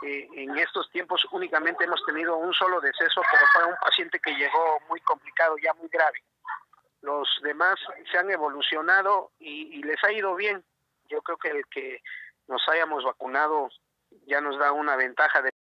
En estos tiempos únicamente hemos tenido un solo deceso, pero fue un paciente que llegó muy complicado, ya muy grave. Los demás se han evolucionado y les ha ido bien. Yo creo que el que nos hayamos vacunado ya nos da una ventaja de